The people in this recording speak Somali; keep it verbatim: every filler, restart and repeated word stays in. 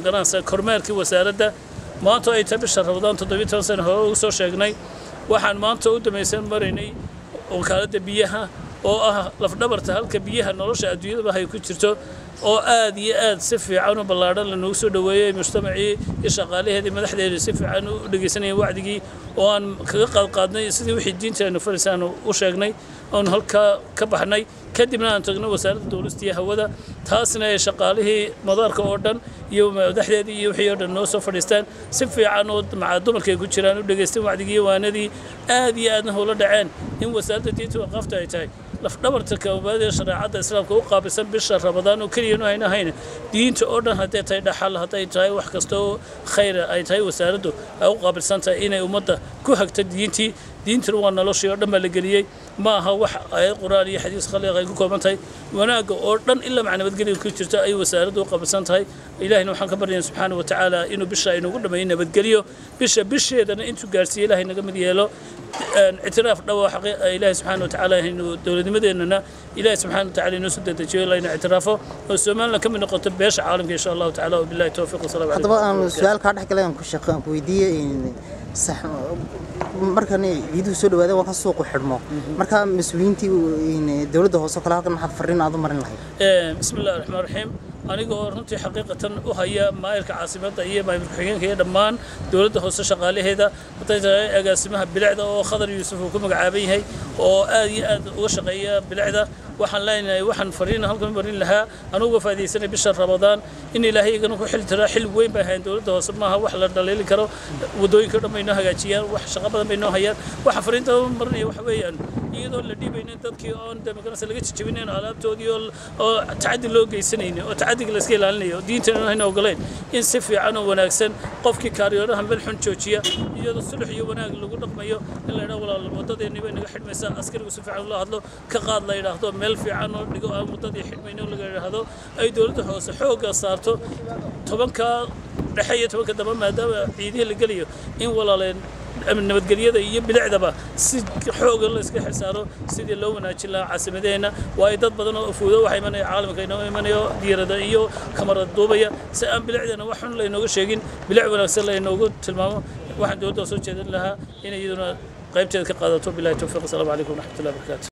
magaranaysa kormeerkii wasaaradda maanta ay tahay bisha Ramadaan toddoba iyo toban sano hore ugu soo sheegnay waxaan maanta u dhamaysan maraynay wakaaladda biyaha oo ah lafdhabarta halka biyaha nolosha adduunyada ay ku jirto oo aad iyo aad si fiican u ballaaran la noogu soo dhaweeyay mujtamacii iyo shaqaalaheedii madaxdeedii si fiican u dhageysanayay wacdigii oo aan kaga qaad qaadnay sidii wixii diinteenu fariisaan u sheegnay oon halka ka baxnay kadibna aan tagnay wasaaradda dawladda iyo hawada taasna ay shaqaalihii madaarka oo dhan iyo madaxdeedii iyo wixii oo dhan noo soo fadhiistaan si fiican oo maca dumarkay ku jiraan u dhageysteen wacdigii waanadii aad iyo aadna howla dhaceen in wasaaradda diinta waqafta ay tahay lafdhabarta koobaad ee shareecada islaamka u qaabilsan bisha Ramadaan oo kaliya inuu ayna hayn diinta oo dhan haday tahay dhaxal haday tahay wax kasto khayr ay tahay wasaaraddu ay u qaabilsan tahay inay ummadda ku hagto diintii diintu waa noloshii oo dhan la galiyay ma aha wax ay quraan iyo xadiis khaliq ay ku koobantahay wanaaga oo dhan illa macnabadgeliyo ku jirta ay wasaaraddu u qaabilsan tahay ilaahina waxaan ka baryaynaa subxaanahu wa ta'aala inuu bisha inuu dhameeyo nabadgeliyo bisha bisheedana intuu gaarsiyo ilaahay naga mid yeelo اعتراف دوا حقيقة إله سبحانه وتعالى إنه دولة مديننا إله سبحانه وتعالى إنه سدد تجيل لنا اعترافه والسؤال لكم من نقطة بيش عالم إن شاء الله تعالى وبالله التوفيق والصلاة عليه. طبعا السؤال كان حكي لهم كل شيء كويدية صح مركني يدو سود وهذا وقت سوق حرمه مركا مسؤولينتي إن دولة هوسة كلها كنا حفرين هذا مرن لهي. بسم الله الرحمن الرحيم. أنا قررت حقيقة وهي مايرك عاصمة هي مايرك حقيقة هي دمان دولة هوسة شغالة هذا وتجي أقسمها بالعدة وخضر يوسف وكم عابي هي وآدي آد وشقية بالعدة وحن لنا وحن فرينا هلكم برين لها أنا وقف هذه السنة بشهر رمضان إني لهي كانوا حل ترى حل وين بهين دولة هوسة معها وحلا دليل كرو ودوي كرو بينها جاتيا وح شقبة بينها هي وحفرين تهم برني وحويا iyadoo la dhibayna dadkii oo demoqraasi laga jijibinayna alaabtoodii oo tacaadi loo geysanayna oo tacaadiga la iska ilaalinayo diintana ayna ogoleen in si fiican oo wanaagsan qofkii kaariyoonaha meel xun joojiya iyadoo sulux iyo wanaag lagu dhaqmayo in la yiraahdo walaal wadadeennii bay naga xidhmaysaa askarigu si fiican loo hadlo ka qaad la yiraahdo meel fiican oo dhigo aan wadadii xidhmayno laga yiraahdo ay dawladda hoose xooga saarto tobanka dhaxaya tobanka daba maadaama ciidaha la galiyo in walaaleen nabadgelyada iyo bilicdaba si xoog la iska xisaaro sidii loo wanaajin lahaa caasimadeena waa dad badan oo fuudo waxay imanayaan caalamka inoo imanayo diirada iyo kamarada duubaya si aan bilicdana wax xun la inooga sheegin bilic wanaagsan la inoogu tilmaamo waxaan dawladda soo jeedin lahaa inay iyaduna qaybteeda ka qaadato billahi tawfiiq. Assalamu alaykum wa rahmatullahi wa barakatuh.